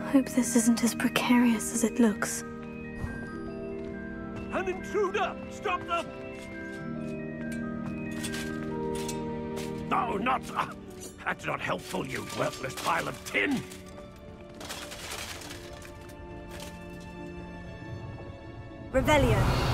Hope this isn't as precarious as it looks. An intruder! Stop them! No, not... that's not helpful, you worthless pile of tin! Revelio.